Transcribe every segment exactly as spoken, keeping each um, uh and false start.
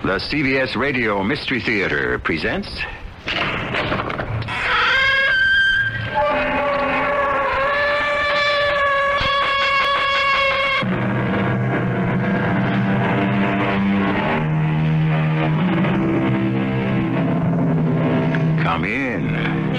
The C B S Radio Mystery Theater presents... Come in.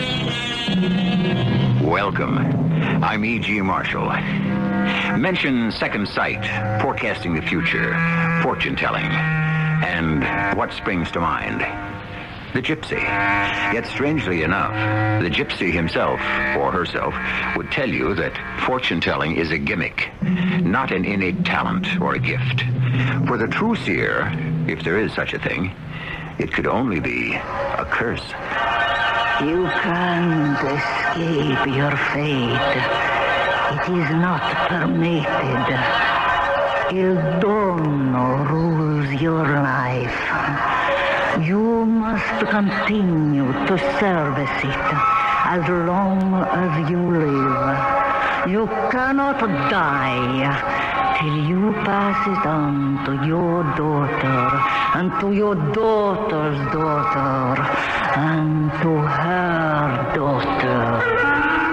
Welcome. I'm E G. Marshall. Mention second sight, forecasting the future, fortune-telling, and what springs to mind? The gypsy. Yet strangely enough, the gypsy himself, or herself, would tell you that fortune-telling is a gimmick, not an innate talent or a gift. For the true seer, if there is such a thing, it could only be a curse. You can't escape your fate. It is not permitted. Il Dono rules your life. You must continue to service it as long as you live. You cannot die till you pass it on to your daughter, and to your daughter's daughter, and to her daughter.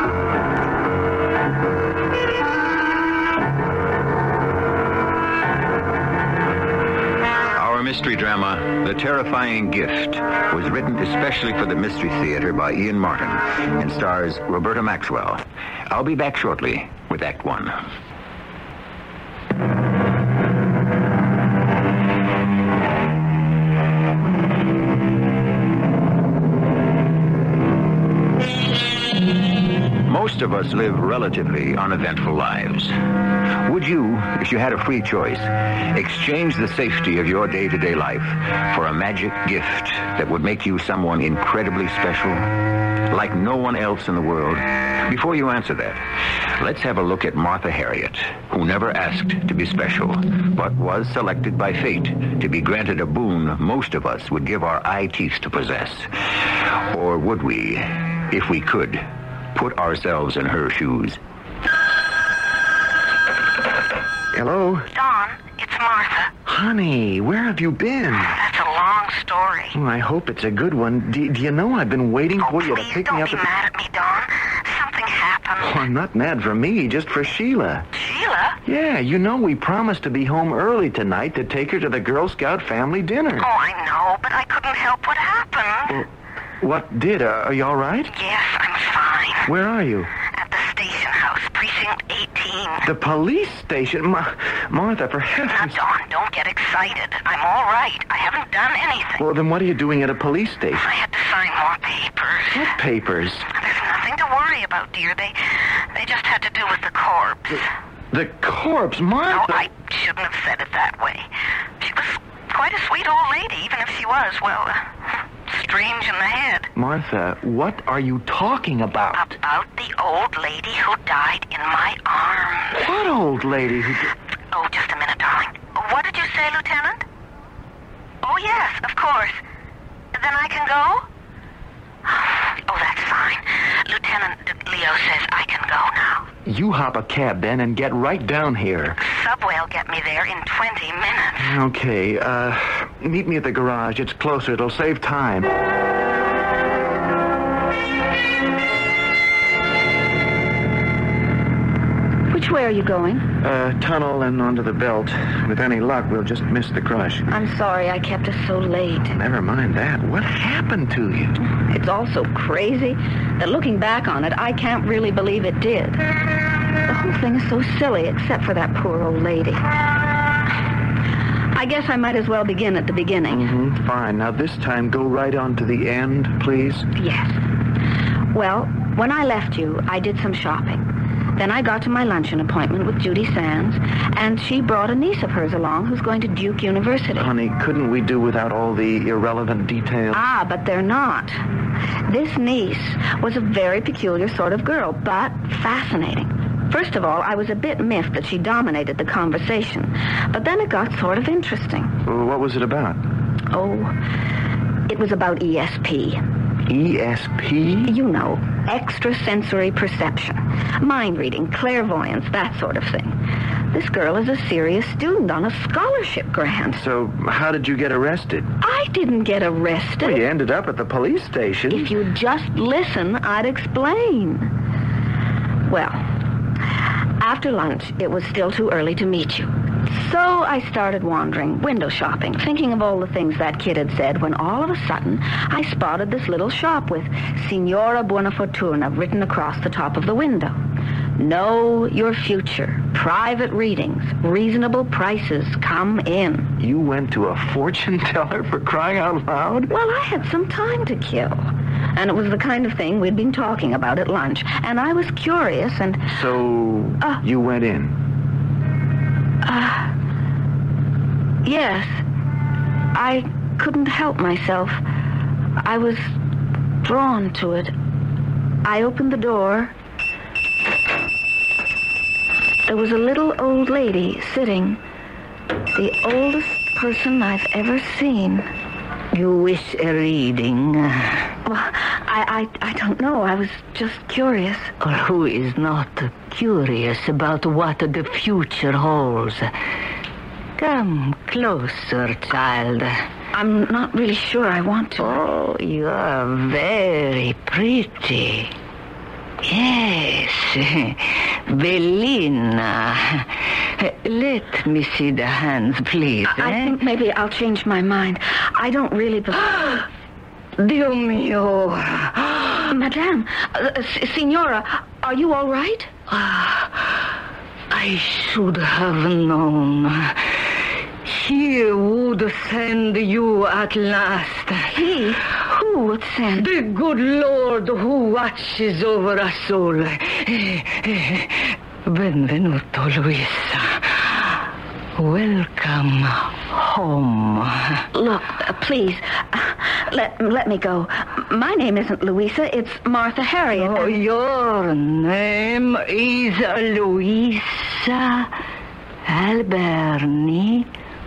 Mystery drama, The Terrifying Gift, was written especially for the Mystery Theater by Ian Martin and stars Roberta Maxwell. I'll be back shortly with Act One. Most of us live relatively uneventful lives. Would you, if you had a free choice, exchange the safety of your day-to-day life for a magic gift that would make you someone incredibly special, like no one else in the world? Before you answer that, let's have a look at Martha Harriet, who never asked to be special, but was selected by fate to be granted a boon most of us would give our eye teeth to possess. Or would we, if we could, put ourselves in her shoes? Hello? Dawn, it's Martha. Honey, where have you been? That's a long story. Well, I hope it's a good one. Do, do you know I've been waiting oh, for you to please, pick don't me up be at mad at me, Dawn. Something happened. Oh, I'm not mad for me, just for Sheila. Sheila? Yeah, you know we promised to be home early tonight to take her to the Girl Scout family dinner. Oh, I know, but I couldn't help what happened. Well, what did? Uh, are you all right? Yes, I'm fine. Where are you? At the station house, precinct eighteen. The police station? Ma- Martha, for heaven's... Now, Dawn, don't get excited. I'm all right. I haven't done anything. Well, then what are you doing at a police station? I had to sign more papers. What papers? There's nothing to worry about, dear. They they just had to do with the corpse. The, the corpse, Martha? No, I shouldn't have said it that way. She was quite a sweet old lady, even if she was, well, uh, strange in the head. Martha, what are you talking about? About the old lady who died in my arms. What old lady who... Oh, just a minute, darling. What did you say, Lieutenant? Oh, yes, of course. Then I can go? Oh, that's fine. Lieutenant Leo says I can go now. You hop a cab then and get right down here. Subway'll get me there in twenty minutes. Okay, uh, meet me at the garage. It's closer. It'll save time. Which way are you going? Uh, tunnel and onto the belt. With any luck, we'll just miss the crush. I'm sorry I kept us so late. Never mind that. What happened to you? It's all so crazy that looking back on it, I can't really believe it did. The whole thing is so silly, except for that poor old lady. I guess I might as well begin at the beginning. Mm-hmm. Fine. Now this time, go right on to the end, please. Yes. Well, when I left you, I did some shopping. Then I got to my luncheon appointment with Judy Sands, and she brought a niece of hers along who's going to Duke University. Honey, couldn't we do without all the irrelevant details? Ah, but they're not. This niece was a very peculiar sort of girl, but fascinating. First of all, I was a bit miffed that she dominated the conversation, but then it got sort of interesting. Well, what was it about? Oh, it was about E S P. E S P? You know, extrasensory perception, mind reading, clairvoyance, that sort of thing. This girl is a serious student on a scholarship grant. So how did you get arrested? I didn't get arrested. Well, you ended up at the police station. If you'd just listen, I'd explain. Well, after lunch, it was still too early to meet you. So I started wandering, window shopping, thinking of all the things that kid had said, when all of a sudden I spotted this little shop with Signora Buonafortuna written across the top of the window. Know your future. Private readings. Reasonable prices. Come in. You went to a fortune teller, for crying out loud? Well, I had some time to kill. And it was the kind of thing we'd been talking about at lunch. And I was curious and... So, uh, you went in? Uh, yes. I couldn't help myself. I was drawn to it. I opened the door. There was a little old lady sitting. The oldest person I've ever seen. You wish a reading? Well, I, I, I don't know. I was just curious. Or who is not curious about what the future holds? Come closer, child. I'm not really sure I want to. Oh, you are very pretty. Yes, Bellina. Let me see the hands, please. I, I eh? think maybe I'll change my mind. I don't really... Be- Dio mio. Madame, uh, S- Signora, are you all right? I should have known. He would send you at last. He? Who would send? The good Lord who watches over us all. Benvenuto, Luisa. Welcome home. Look, uh, please, uh, let, let me go. My name isn't Louisa, it's Martha Harriet. Oh, and... your name is Luisa Alberni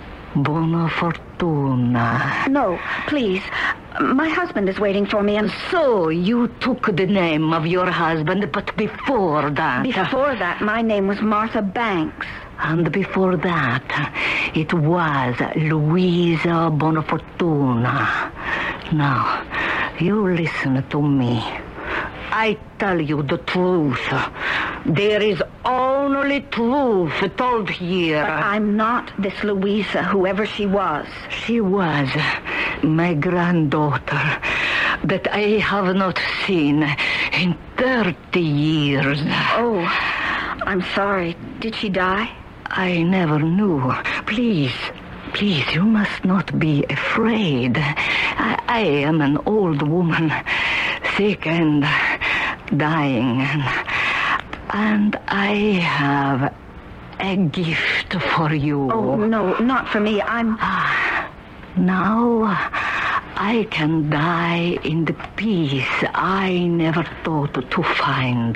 Buonafortuna. No, please. My husband is waiting for me, and... So you took the name of your husband, but before that... Before that, my name was Martha Banks. And before that, it was Luisa Buonafortuna. Now, you listen to me. I tell you the truth. There is only truth told here. But I'm not this Louisa, whoever she was. She was my granddaughter that I have not seen in thirty years. Oh, I'm sorry. Did she die? I never knew. Please, please, you must not be afraid. I, I am an old woman, sick and dying, and, and I have a gift for you. Oh, no, not for me. I'm... Ah, now I can die in the peace I never thought to find.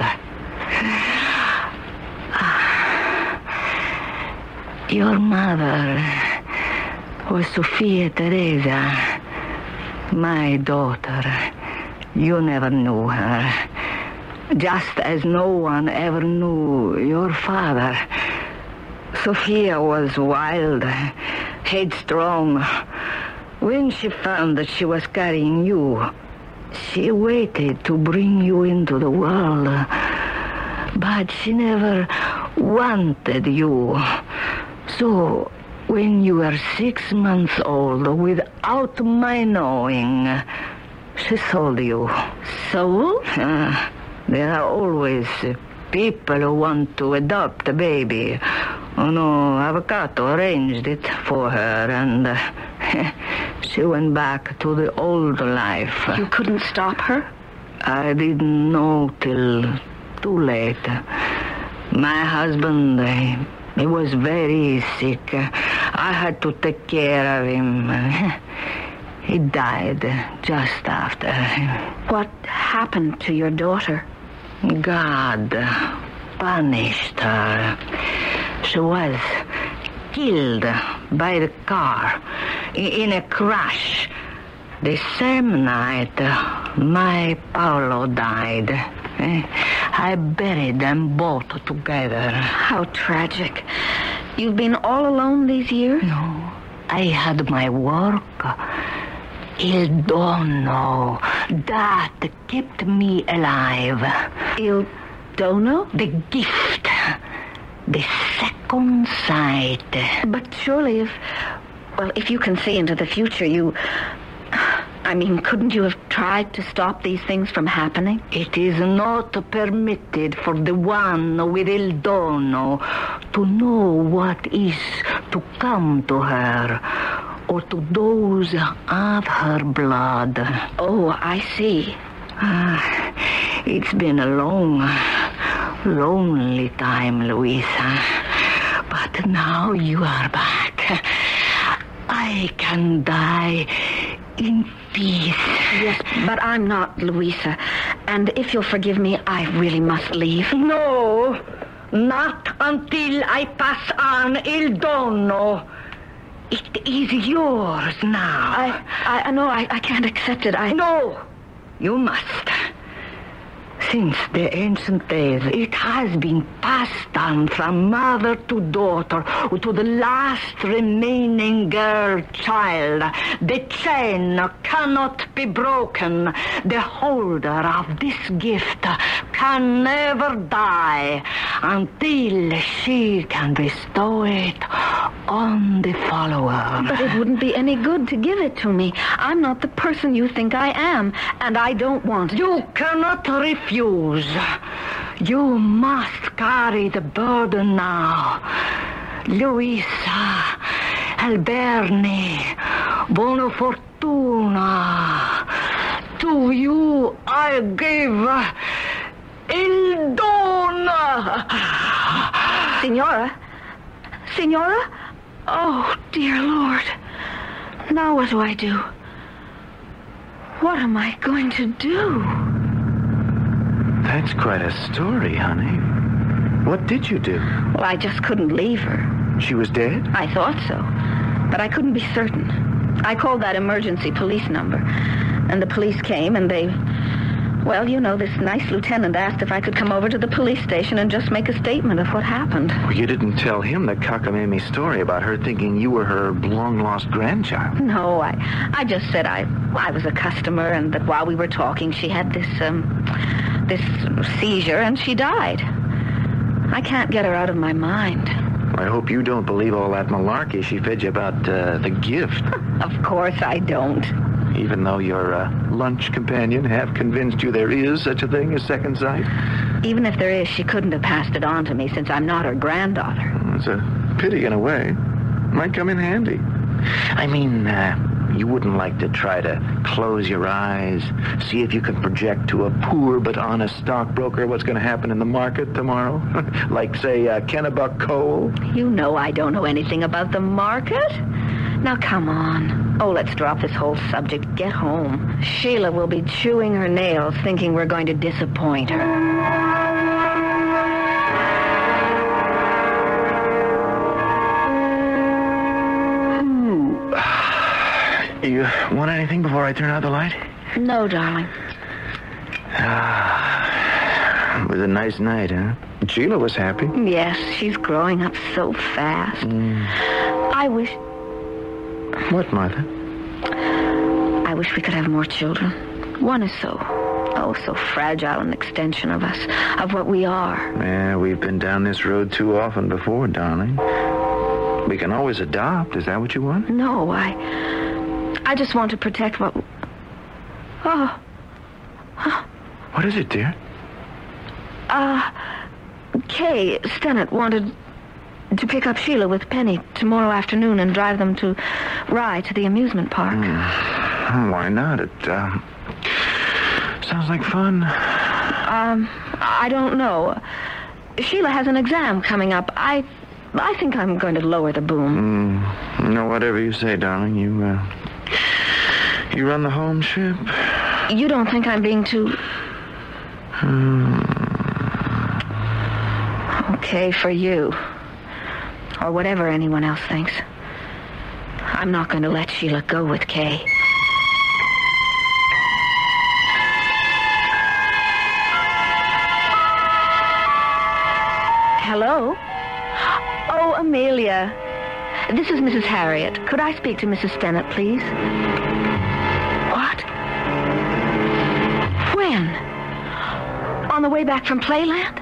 Your mother was Sophia Teresa, my daughter. You never knew her, just as no one ever knew your father. Sophia was wild, headstrong. When she found that she was carrying you, she waited to bring you into the world, but she never wanted you. So, when you were six months old, without my knowing, she sold you. Sold? Uh, there are always uh, people who want to adopt a baby. Oh, no, Avocado arranged it for her, and uh, she went back to the old life. You couldn't stop her? I didn't know till too late. My husband... Uh, He was very sick. I had to take care of him. He died just after. What happened to your daughter? God punished her. She was killed by the car in a crash the same night My Paolo died. Eh? I buried them both together. How tragic. You've been all alone these years? No, I had my work. Il dono. That kept me alive. Il dono? The gift. The second sight. But surely if... Well, if you can see into the future, you... I mean, couldn't you have tried to stop these things from happening? It is not permitted for the one with il dono to know what is to come to her or to those of her blood. Oh, I see. Ah, it's been a long, lonely time, Louisa. But now you are back. I can die in peace. Yes, but I'm not Louisa. And if you'll forgive me, I really must leave. No, not until I pass on il dono. It is yours now. I, I, no, I, I can't accept it. I... No, you must. Since the ancient days, it has been passed on from mother to daughter to the last remaining girl child. The chain cannot be broken. The holder of this gift can never die until she can bestow it on the follower. But it wouldn't be any good to give it to me. I'm not the person you think I am, and I don't want it. You cannot refuse. You must carry the burden now. Luisa, Alberni, buona fortuna. To you I give il dono. Signora? Signora? Oh, dear Lord. Now what do I do? What am I going to do? That's quite a story, honey. What did you do? Well, I just couldn't leave her. She was dead? I thought so, but I couldn't be certain. I called that emergency police number, and the police came, and they... Well, you know, this nice lieutenant asked if I could come over to the police station and just make a statement of what happened. Well, you didn't tell him the cockamamie story about her thinking you were her long-lost grandchild. No, I I just said I I was a customer, and that while we were talking, she had this, um, this seizure, and she died. I can't get her out of my mind. I hope you don't believe all that malarkey she fed you about uh, the gift. Of course I don't. Even though your uh, lunch companion half convinced you there is such a thing as second sight? Even if there is, she couldn't have passed it on to me since I'm not her granddaughter. It's a pity in a way. Might come in handy. I mean, uh, you wouldn't like to try to close your eyes, see if you can project to a poor but honest stockbroker what's going to happen in the market tomorrow? Like, say, uh, Kennebuck coal? You know I don't know anything about the market. Now, come on. Oh, let's drop this whole subject. Get home. Sheila will be chewing her nails thinking we're going to disappoint her. You want anything before I turn out the light? No, darling. Ah, it was a nice night, huh? Sheila was happy. Yes, she's growing up so fast. Mm. I wish... What, Martha? I wish we could have more children. One is so, oh, so fragile an extension of us, of what we are. Yeah, we've been down this road too often before, darling. We can always adopt. Is that what you want? No, I... I just want to protect what... Oh. What is it, dear? Uh, Kay Stennett wanted to pick up Sheila with Penny tomorrow afternoon and drive them to Rye to the amusement park. Mm. Why not? It uh, sounds like fun. Um, I don't know. Sheila has an exam coming up. I, I think I'm going to lower the boom. Mm. No, whatever you say, darling. You, uh, you run the home ship. You don't think I'm being too... Hmm. Okay, for you. Or whatever anyone else thinks. I'm not going to let Sheila go with Kay. Hello? Oh, Amelia. This is Missus Harriet. Could I speak to Missus Stennett, please? What? When? On the way back from Playland?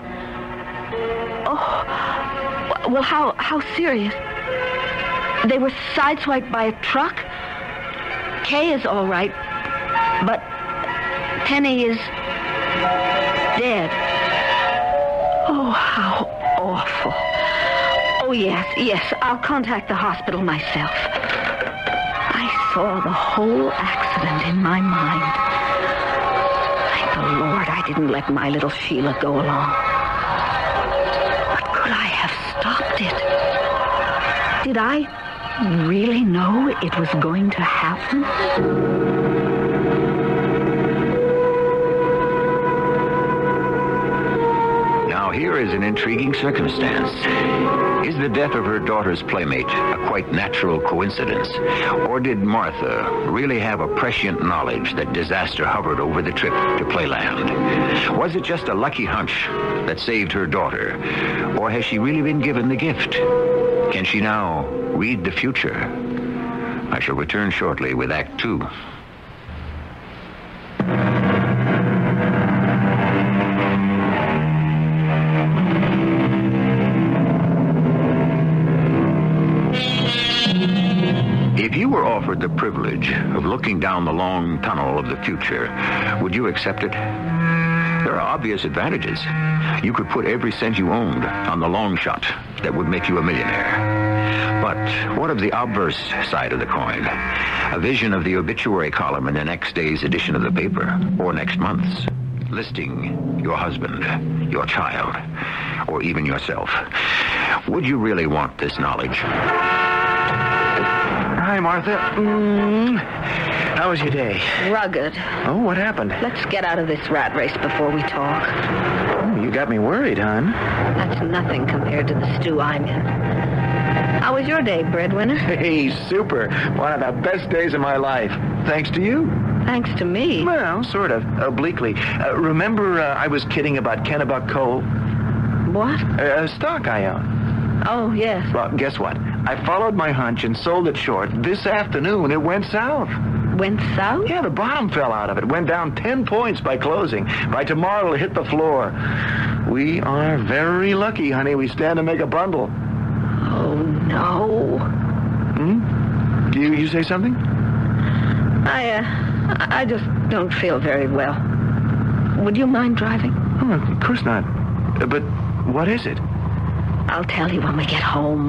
Oh, well, how, how serious? They were sideswiped by a truck? Kay is all right, but Penny is dead. Oh, how awful. Oh, yes, yes, I'll contact the hospital myself. I saw the whole accident in my mind. Thank the Lord I didn't let my little Sheila go along. But could I have stopped it? Did I really know it was going to happen? Now here is an intriguing circumstance. Is the death of her daughter's playmate a quite natural coincidence? Or did Martha really have a prescient knowledge that disaster hovered over the trip to Playland? Was it just a lucky hunch that saved her daughter? Or has she really been given the gift? Can she now read the future? I shall return shortly with Act Two. If you were offered the privilege of looking down the long tunnel of the future, would you accept it? There are obvious advantages. You could put every cent you owned on the long shot that would make you a millionaire. But what of the obverse side of the coin? A vision of the obituary column in the next day's edition of the paper, or next month's, listing your husband, your child, or even yourself. Would you really want this knowledge? Hi, Martha. Mm, how was your day? Rugged. Oh, what happened? Let's get out of this rat race before we talk. Oh, you got me worried, hon. That's nothing compared to the stew I'm in. How was your day, breadwinner? Hey, super. One of the best days of my life. Thanks to you. Thanks to me. Well, sort of, obliquely. Uh, remember uh, I was kidding about Kennebuck Coal? What? Uh, a stock I own. Oh, yes. Well, guess what? I followed my hunch and sold it short. This afternoon, it went south. Went south? Yeah, the bottom fell out of it. Went down ten points by closing. By tomorrow, it'll hit the floor. We are very lucky, honey. We stand to make a bundle. Oh, no. Hmm? You, you say something? I, uh, I just don't feel very well. Would you mind driving? Oh, of course not. Uh, but what is it? I'll tell you when we get home.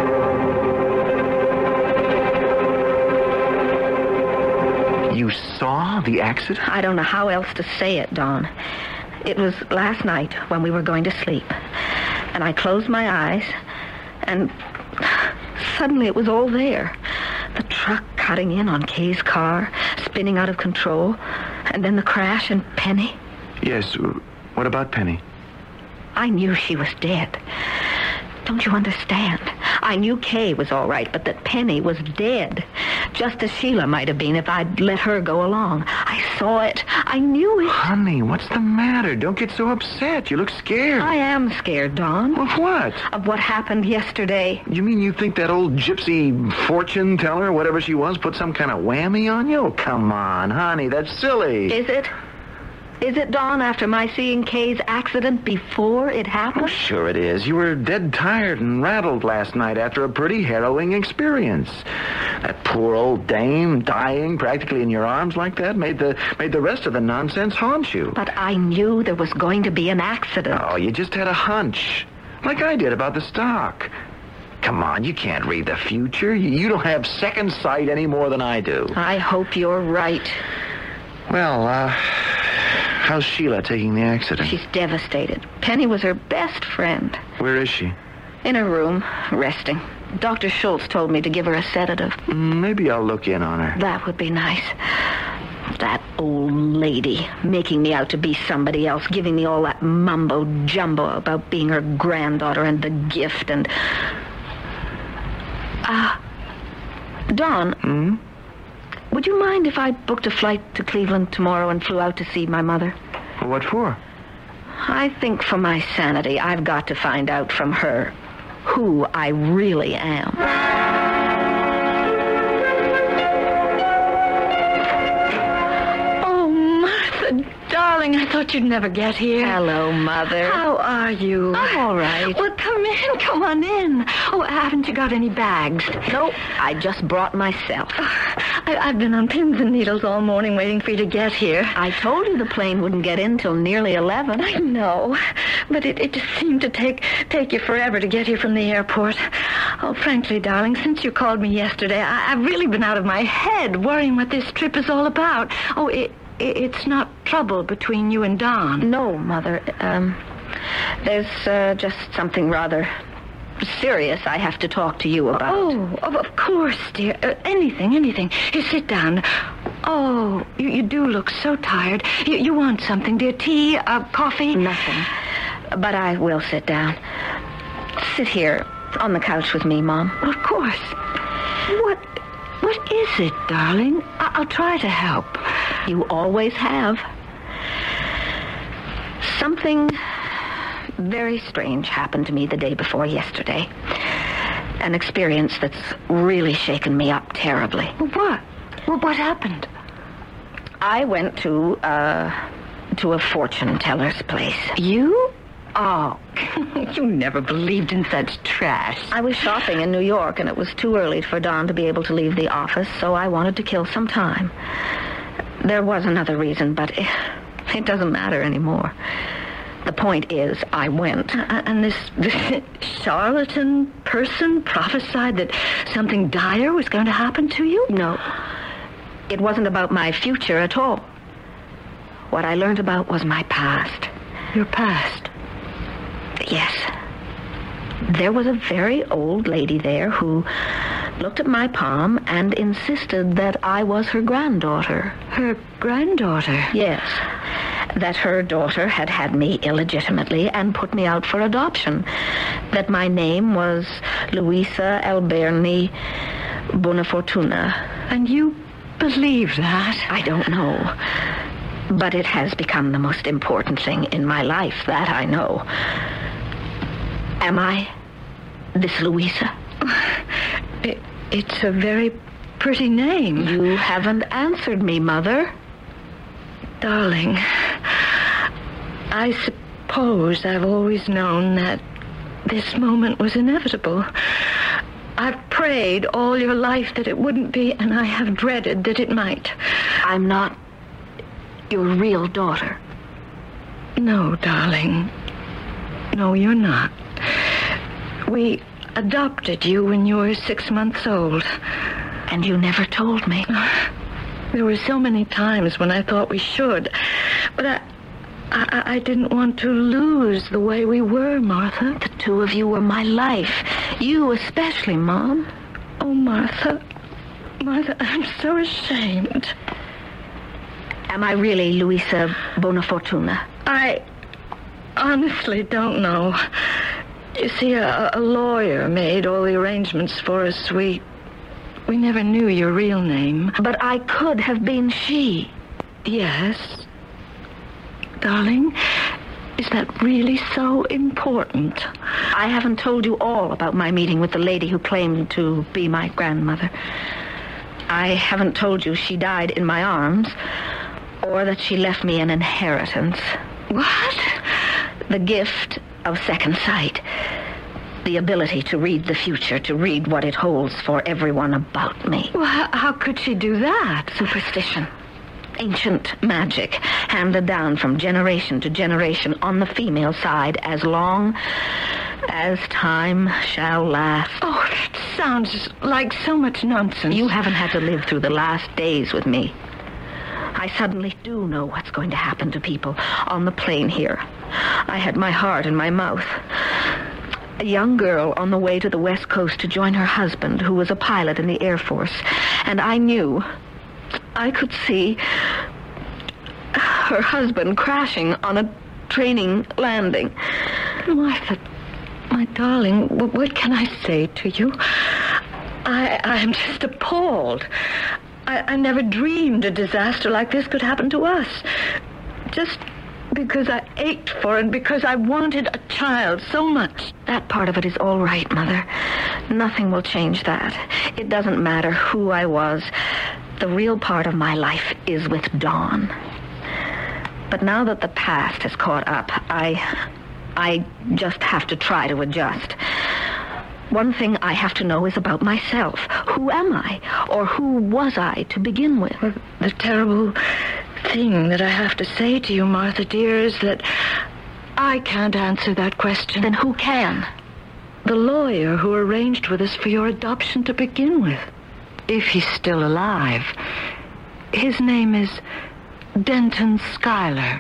You saw the accident? I don't know how else to say it, Dawn. It was last night when we were going to sleep. And I closed my eyes, and suddenly it was all there. The truck cutting in on Kay's car, spinning out of control, and then the crash and Penny. Yes, what about Penny? I knew she was dead. Don't you understand? I knew Kay was all right, but that Penny was dead. Just as Sheila might have been if I'd let her go along. I saw it. I knew it. Honey, what's the matter? Don't get so upset. You look scared. I am scared, Dawn. Of what? Of what happened yesterday. You mean you think that old gypsy fortune teller, whatever she was, put some kind of whammy on you? Oh, come on, honey, that's silly. Is it? Is it, Dawn, after my seeing Kay's accident before it happened? Oh, sure it is. You were dead tired and rattled last night after a pretty harrowing experience. That poor old dame dying practically in your arms like that made the made the rest of the nonsense haunt you. But I knew there was going to be an accident. Oh, you just had a hunch. Like I did about the stock. Come on, you can't read the future. You don't have second sight any more than I do. I hope you're right. Well, uh... how's Sheila taking the accident? She's devastated. Penny was her best friend. Where is she? In her room, resting. Doctor Schultz told me to give her a sedative. Mm, maybe I'll look in on her. That would be nice. That old lady making me out to be somebody else, giving me all that mumbo-jumbo about being her granddaughter and the gift and... Ah, uh, Dawn. Hmm? Would you mind if I booked a flight to Cleveland tomorrow and flew out to see my mother? What for? I think for my sanity, I've got to find out from her who I really am. Oh, Martha, darling, I thought you'd never get here. Hello, Mother. How are you? I'm all right. Well, come in, come on in. Oh, haven't you got any bags? Nope, I just brought myself. I, I've been on pins and needles all morning waiting for you to get here. I told you the plane wouldn't get in till nearly eleven. I know, but it, it just seemed to take take you forever to get here from the airport. Oh, frankly, darling, since you called me yesterday, I, I've really been out of my head worrying what this trip is all about. Oh, it, it it's not trouble between you and Don. No, Mother. Um, there's uh, just something rather serious I have to talk to you about. Oh, of, of course, dear. Uh, anything, anything. Here, sit down. Oh, you, you do look so tired. You, you want something, dear? Tea, uh, coffee? Nothing. But I will sit down. Sit here on the couch with me, Mom. Well, of course. What, what is it, darling? I, I'll try to help. You always have. Something very strange happened to me the day before yesterday. An experience that's really shaken me up terribly. What? Well, what happened? I went to, uh, to a fortune teller's place. You? Oh, you never believed in such trash. I was shopping in New York, and it was too early for Don to be able to leave the office, so I wanted to kill some time. There was another reason, but it, it doesn't matter anymore. The point is, I went. Uh, and this, this charlatan person prophesied that something dire was going to happen to you? No. It wasn't about my future at all. What I learned about was my past. Your past? Yes. There was a very old lady there who looked at my palm and insisted that I was her granddaughter. Her granddaughter? Yes. That her daughter had had me illegitimately and put me out for adoption. That my name was Luisa Alberni Bonafortuna. And you believe that? I don't know. But it has become the most important thing in my life, that I know. Am I this Luisa? It, it's a very pretty name. You haven't answered me, Mother. Darling, I suppose I've always known that this moment was inevitable. I've prayed all your life that it wouldn't be, and I have dreaded that it might. I'm not your real daughter. No, darling. No, you're not. We adopted you when you were six months old. And you never told me. There were so many times when I thought we should, but I, I, I didn't want to lose the way we were, Martha. The two of you were my life. You especially, Mom. Oh, Martha. Martha, I'm so ashamed. Am I really Luisa Bonafortuna? I honestly don't know. You see, a, a lawyer made all the arrangements for us. We... We never knew your real name. But I could have been she. Yes. Darling, is that really so important? I haven't told you all about my meeting with the lady who claimed to be my grandmother. I haven't told you she died in my arms, or that she left me an inheritance. What? The gift of second sight. The ability to read the future, to read what it holds for everyone about me. Well, how, how could she do that? Superstition. Ancient magic, handed down from generation to generation on the female side as long as time shall last. Oh, that sounds like so much nonsense. You haven't had to live through the last days with me. I suddenly do know what's going to happen to people on the plane here. I had my heart in my mouth. A young girl on the way to the West Coast to join her husband, who was a pilot in the Air Force. And I knew, I could see her husband crashing on a training landing. Martha, my darling, what can I say to you? I, I'm just appalled. I, I never dreamed a disaster like this could happen to us. Just because I ached for and because I wanted a child so much. That part of it is all right, Mother. Nothing will change that. It doesn't matter who I was. The real part of my life is with Dawn. But now that the past has caught up, I... I just have to try to adjust. One thing I have to know is about myself. Who am I? Or who was I to begin with? Well, the terrible thing that I have to say to you, Martha, dear, is that I can't answer that question. Then who can? The lawyer who arranged with us for your adoption to begin with. If he's still alive. His name is Denton Schuyler.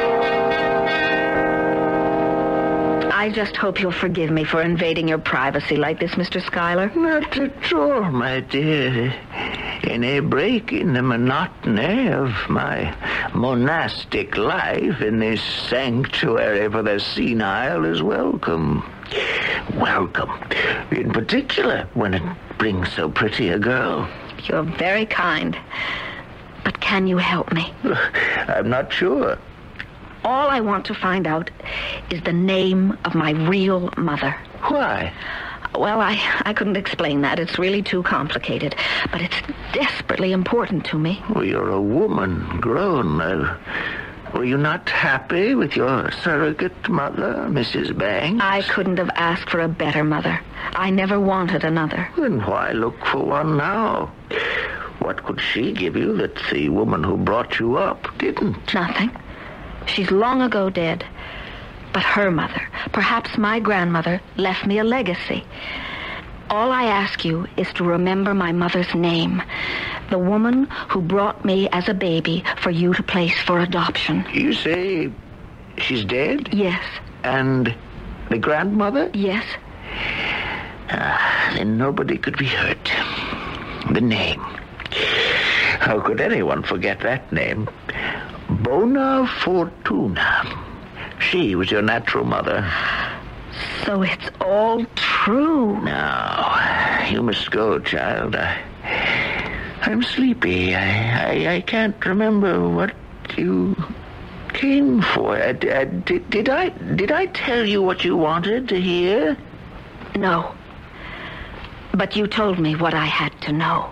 I just hope you'll forgive me for invading your privacy like this, Mister Schuyler. Not at all, my dear. Any break in the monotony of my monastic life in this sanctuary for the senile is welcome. Welcome. In particular, when it brings so pretty a girl. You're very kind. But can you help me? I'm not sure. All I want to find out is the name of my real mother. Why? Well, I, I couldn't explain that. It's really too complicated. But it's desperately important to me. Well, you're a woman, grown. Uh, were you not happy with your surrogate mother, Missus Banks? I couldn't have asked for a better mother. I never wanted another. Then why look for one now? What could she give you that the woman who brought you up didn't? Nothing. She's long ago dead. But her mother, perhaps my grandmother, left me a legacy. All I ask you is to remember my mother's name. The woman who brought me as a baby for you to place for adoption. You say she's dead? Yes. And the grandmother? Yes. Ah, then nobody could be hurt. The name. How could anyone forget that name? Bona Fortuna. She was your natural mother. So it's all true. Now, you must go, child. I, I'm sleepy. I, I, I can't remember what you came for. I, I, did, did I did I tell you what you wanted to hear? No. But you told me what I had to know.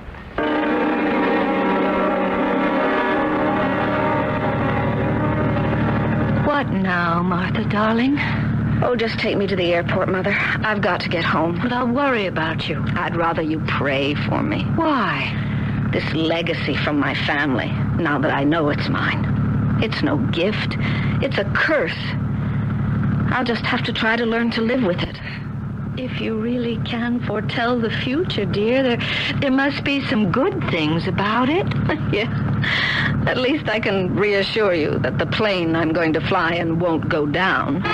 What now, Martha, darling? Oh, just take me to the airport, Mother. I've got to get home. But I'll worry about you. I'd rather you pray for me. Why? This legacy from my family, now that I know it's mine. It's no gift. It's a curse. I'll just have to try to learn to live with it. If you really can foretell the future, dear, there, there must be some good things about it. Yeah. At least I can reassure you that the plane I'm going to fly in won't go down.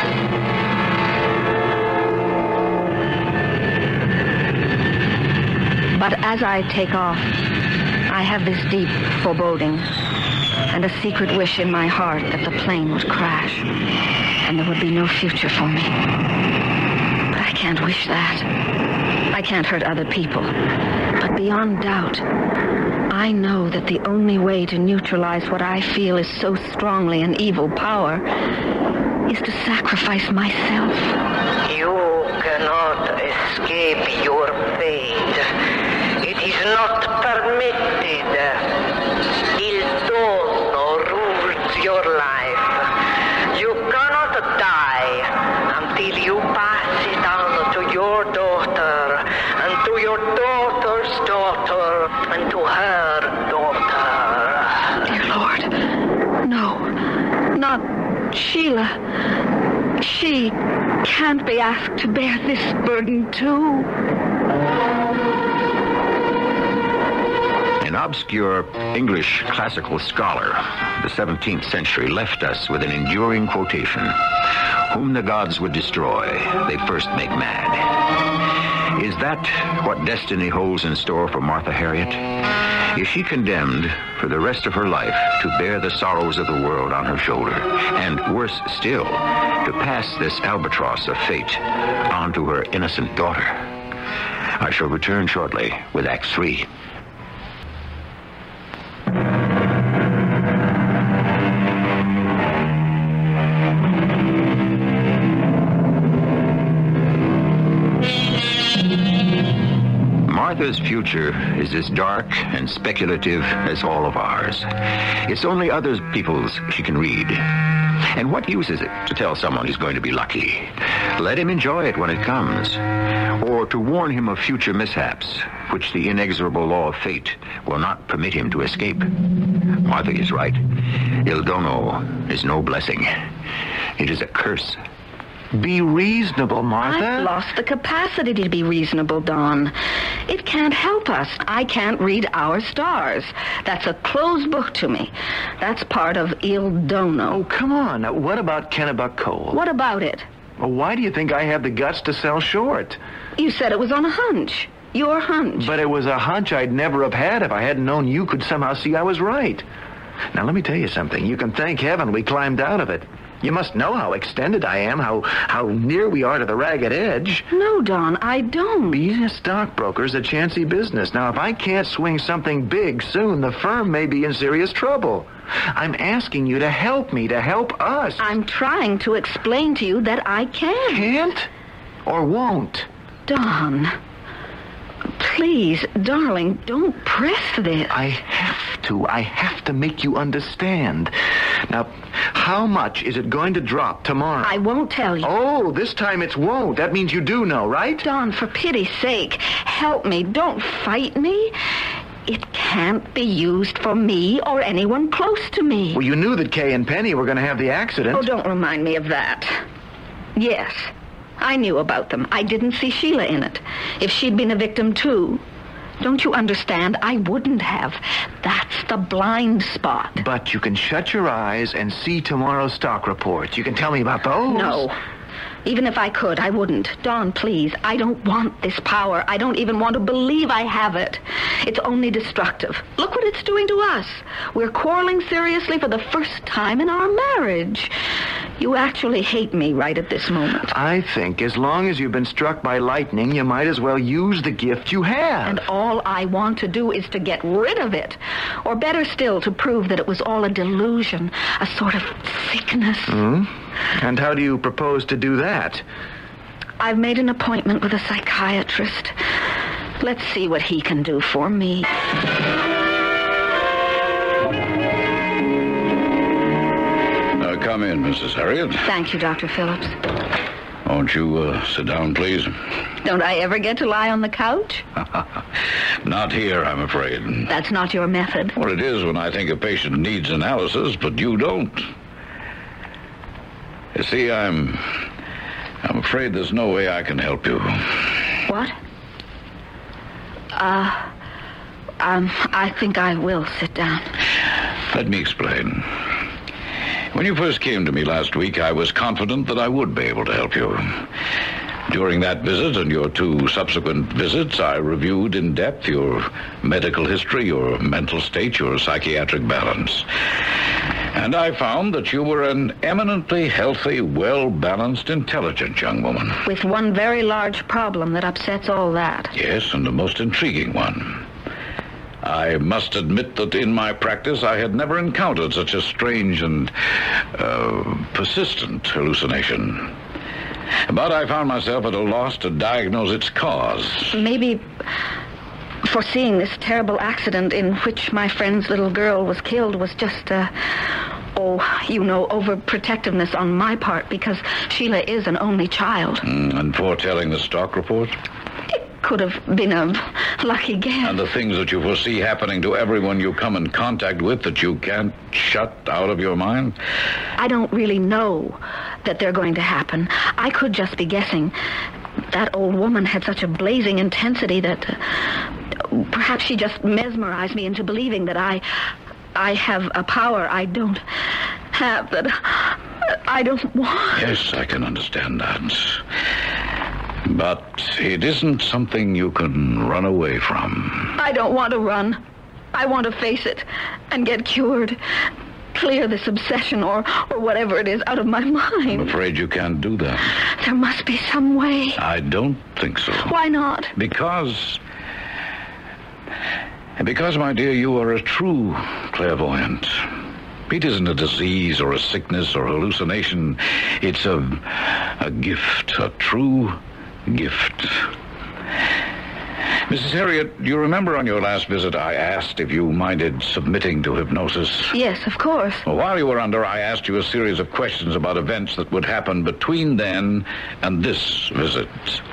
But as I take off, I have this deep foreboding and a secret wish in my heart that the plane would crash and there would be no future for me. But I can't wish that. I can't hurt other people. But beyond doubt, I know that the only way to neutralize what I feel is so strongly an evil power is to sacrifice myself. You cannot escape your fate. It is not permitted. Il dono rules your life. You cannot die until you pass it on to your daughter, and to your daughter's daughter, and to her daughter. Dear Lord, no, not Sheila. She can't be asked to bear this burden too. An obscure English classical scholar of the seventeenth century left us with an enduring quotation. Whom the gods would destroy, they first make mad. Is that what destiny holds in store for Martha Harriet? Is she condemned for the rest of her life to bear the sorrows of the world on her shoulder, and worse still, to pass this albatross of fate on to her innocent daughter? I shall return shortly with Act Three. Martha's future is as dark and speculative as all of ours. It's only other people's she can read. And what use is it to tell someone he's going to be lucky? Let him enjoy it when it comes. Or to warn him of future mishaps, which the inexorable law of fate will not permit him to escape. Martha is right. Il dono is no blessing. It is a curse. Be reasonable, Martha. I've lost the capacity to be reasonable, Don. It can't help us. I can't read our stars. That's a closed book to me. That's part of Il Dono. Oh, come on. What about Kennebuck Coal? What about it? Well, why do you think I have the guts to sell short? You said it was on a hunch. Your hunch. But it was a hunch I'd never have had if I hadn't known you could somehow see I was right. Now, let me tell you something. You can thank heaven we climbed out of it. You must know how extended I am, how how near we are to the ragged edge. No, Don, I don't. Being a stockbroker's a chancy business. Now, if I can't swing something big soon, the firm may be in serious trouble. I'm asking you to help me, to help us. I'm trying to explain to you that I can. Can't or won't? Don, please, darling, don't press this. I have to. I have to make you understand. Now, how much is it going to drop tomorrow? I won't tell you. Oh, this time it won't. That means you do know, right? Don, for pity's sake, help me. Don't fight me. It can't be used for me or anyone close to me. Well, you knew that Kay and Penny were going to have the accident. Oh, don't remind me of that. Yes, I knew about them. I didn't see Sheila in it. If she'd been a victim, too. Don't you understand? I wouldn't have. That's the blind spot. But you can shut your eyes and see tomorrow's stock reports. You can tell me about those. No. Even if I could, I wouldn't. Dawn, please. I don't want this power. I don't even want to believe I have it. It's only destructive. Look what it's doing to us. We're quarreling seriously for the first time in our marriage. You actually hate me right at this moment. I think as long as you've been struck by lightning, you might as well use the gift you have. And all I want to do is to get rid of it. Or better still, to prove that it was all a delusion, a sort of sickness. Hmm? And how do you propose to do that? I've made an appointment with a psychiatrist. Let's see what he can do for me. Uh, come in, Missus Harriet. Thank you, Doctor Phillips. Won't you uh, sit down, please? Don't I ever get to lie on the couch? Not here, I'm afraid. That's not your method. Well, it is when I think a patient needs analysis, but you don't. You see, I'm... I'm afraid there's no way I can help you. What? Uh... Um, I think I will sit down. Let me explain. When you first came to me last week, I was confident that I would be able to help you. During that visit and your two subsequent visits, I reviewed in depth your medical history, your mental state, your psychiatric balance. And I found that you were an eminently healthy, well-balanced, intelligent young woman. With one very large problem that upsets all that. Yes, and a most intriguing one. I must admit that in my practice I had never encountered such a strange and uh, persistent hallucination. But I found myself at a loss to diagnose its cause. Maybe foreseeing this terrible accident in which my friend's little girl was killed was just, uh, oh, you know, overprotectiveness on my part because Sheila is an only child. Mm, and foretelling the stock report? It could have been a lucky guess. And the things that you foresee happening to everyone you come in contact with that you can't shut out of your mind? I don't really know that they're going to happen. I could just be guessing. That old woman had such a blazing intensity that uh, perhaps she just mesmerized me into believing that I I have a power I don't have, that I don't want. Yes, I can understand that. But it isn't something you can run away from. I don't want to run. I want to face it and get cured. Clear this obsession or, or whatever it is out of my mind. I'm afraid you can't do that. There must be some way. I don't think so. Why not? Because... Because, my dear, you are a true clairvoyant. It isn't a disease or a sickness or hallucination. It's a, a gift, a true gift. Missus Harriet, do you remember on your last visit I asked if you minded submitting to hypnosis? Yes, of course. Well, while you were under, I asked you a series of questions about events that would happen between then and this visit.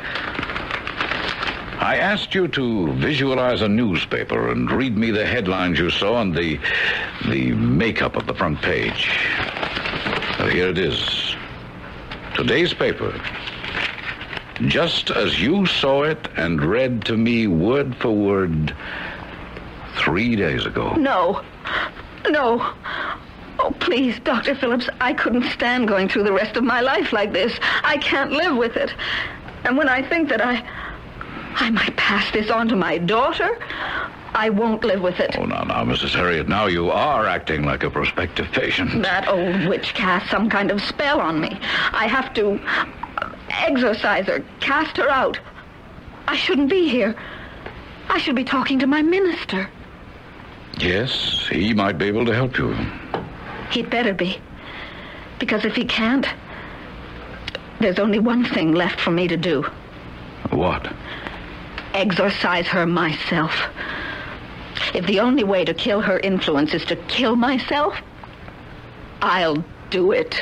I asked you to visualize a newspaper and read me the headlines you saw and the, the makeup of the front page. Well, here it is. Today's paper. Just as you saw it and read to me word for word three days ago. No. No. Oh, please, Doctor Phillips, I couldn't stand going through the rest of my life like this. I can't live with it. And when I think that I... I might pass this on to my daughter, I won't live with it. Oh, now, now, Missus Harriet, now you are acting like a prospective patient. That old witch cast some kind of spell on me. I have to exorcise her, cast her out. I shouldn't be here. I should be talking to my minister. Yes, he might be able to help you. He'd better be. Because if he can't, there's only one thing left for me to do. What? Exorcise her myself. If the only way to kill her influence is to kill myself, I'll do it.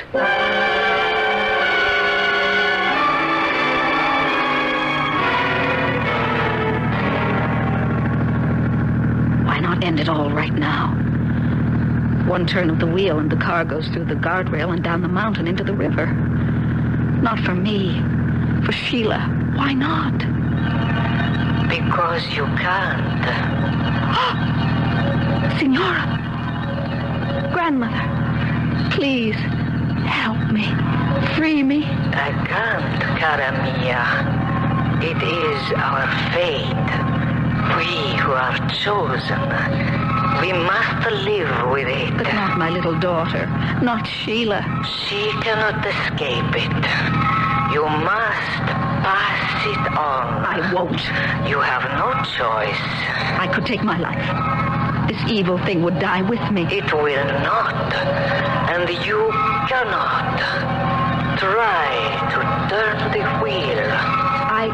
Why not end it all right now? One turn of the wheel and the car goes through the guardrail and down the mountain into the river. Not for me, for Sheila. Why not? Because you can't. Signora! Grandmother, please, help me. Free me. I can't, cara mia. It is our fate. We who are chosen. We must live with it. But not my little daughter. Not Sheila. She cannot escape it. You must pass it on. I won't. You have no choice. I could take my life. This evil thing would die with me. It will not. And you cannot. Try to turn the wheel. I...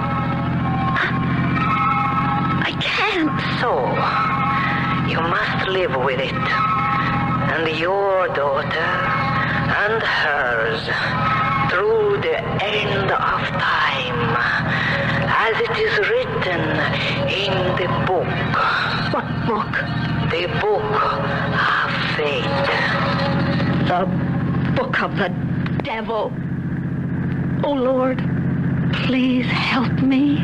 I can't. So, you must live with it. And your daughter and hers through the end of time, as it is written in the book. What book? The book of fate. The book of the devil. Oh, Lord, please help me.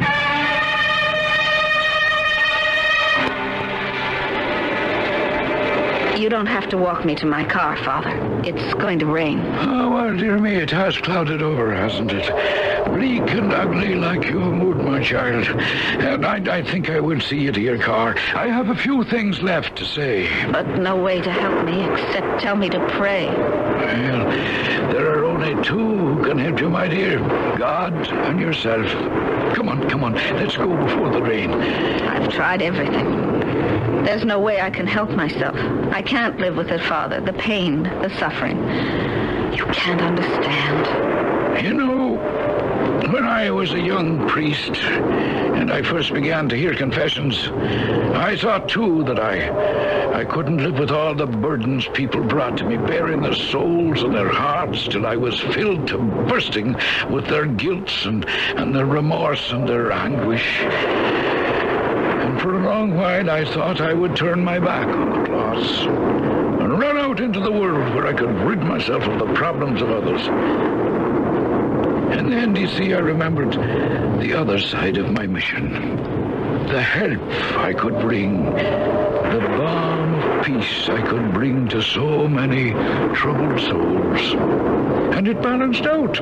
You don't have to walk me to my car, Father. It's going to rain. Oh, well, dear me, it has clouded over, hasn't it? Bleak and ugly like your mood, my child. And I, I think I will see you to your car. I have a few things left to say. But no way to help me except tell me to pray. Well, there are only two who can help you, my dear. God and yourself. Come on, come on. Let's go before the rain. I've tried everything. There's no way I can help myself. I can't live with it, Father. The pain, the suffering. You can't understand. You know, when I was a young priest and I first began to hear confessions, I thought, too, that I, I couldn't live with all the burdens people brought to me, bearing their souls and their hearts till I was filled to bursting with their guilt and, and their remorse and their anguish. And for a long while, I thought I would turn my back on the cross and run out into the world where I could rid myself of the problems of others. And then, you see, I remembered the other side of my mission. The help I could bring, the balm of peace I could bring to so many troubled souls. And it balanced out.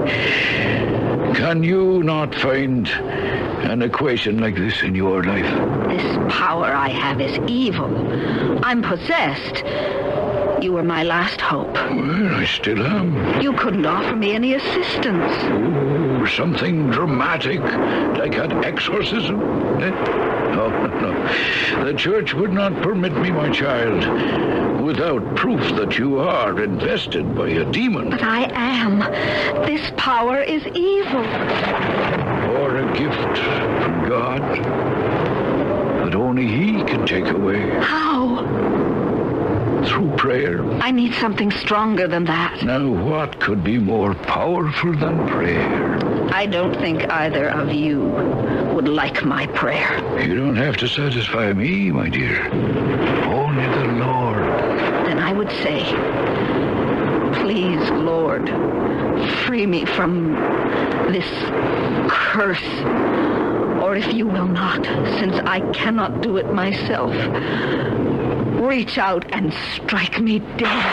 Can you not find an equation like this in your life? This power I have is evil. I'm possessed. You were my last hope. Well, I still am. You couldn't offer me any assistance. Oh, something dramatic, like an exorcism? Eh? No, no. The church would not permit me, my child, without proof that you are invested by a demon. But I am. This power is evil. or a gift from God that only He can take away. How? Through prayer. I need something stronger than that. Now, what could be more powerful than prayer? I don't think either of you would like my prayer. You don't have to satisfy me, my dear. Only the Lord. Then I would say, please, Lord, free me from this curse. Or if you will not, since I cannot do it myself, reach out and strike me dead.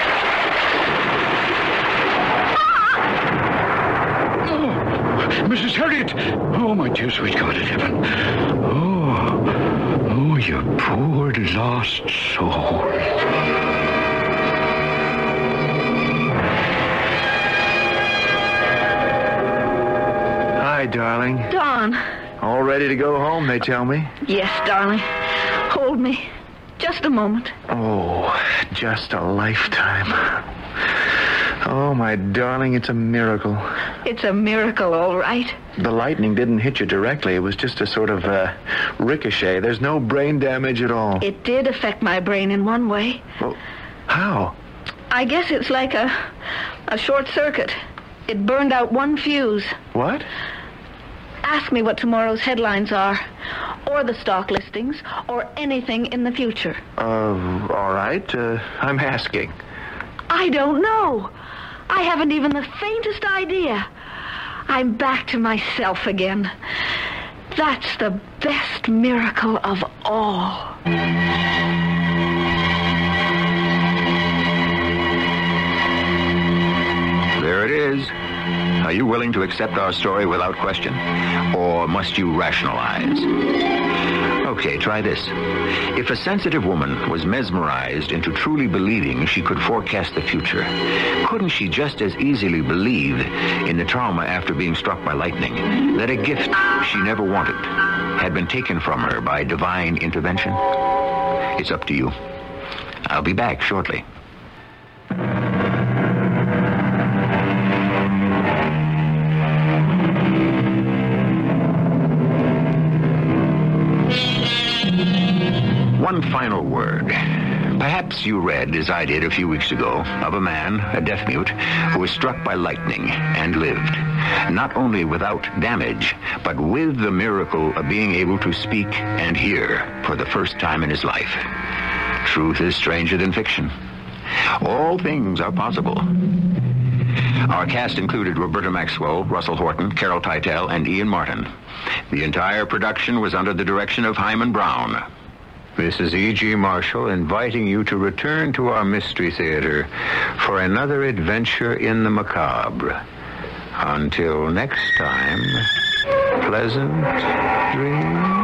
Oh, Missus Harriet! Oh, my dear sweet God in heaven. Oh, oh, you poor lost soul. Hi, darling. Don. All ready to go home, they tell me. Yes, darling. Hold me. Just a moment. Oh, just a lifetime. Oh, my darling, it's a miracle. It's a miracle, all right. The lightning didn't hit you directly. It was just a sort of uh, ricochet. There's no brain damage at all. It did affect my brain in one way. Well, how? I guess it's like a, a short circuit. It burned out one fuse. What? Ask me what tomorrow's headlines are, or the stock listings, or anything in the future. Uh, all right. Uh, I'm asking. I don't know. I haven't even the faintest idea. I'm back to myself again. That's the best miracle of all. There it is. Are you willing to accept our story without question? Or must you rationalize? Okay, try this. If a sensitive woman was mesmerized into truly believing she could forecast the future, couldn't she just as easily believe in the trauma after being struck by lightning, that a gift she never wanted had been taken from her by divine intervention? It's up to you. I'll be back shortly. One final word. Perhaps you read, as I did a few weeks ago, of a man, a deaf-mute, who was struck by lightning and lived. Not only without damage, but with the miracle of being able to speak and hear for the first time in his life. Truth is stranger than fiction. All things are possible. Our cast included Roberta Maxwell, Russell Horton, Carol Teitel, and Ian Martin. The entire production was under the direction of Hyman Brown. This is E G. Marshall inviting you to return to our Mystery Theater for another adventure in the macabre. Until next time, pleasant dreams.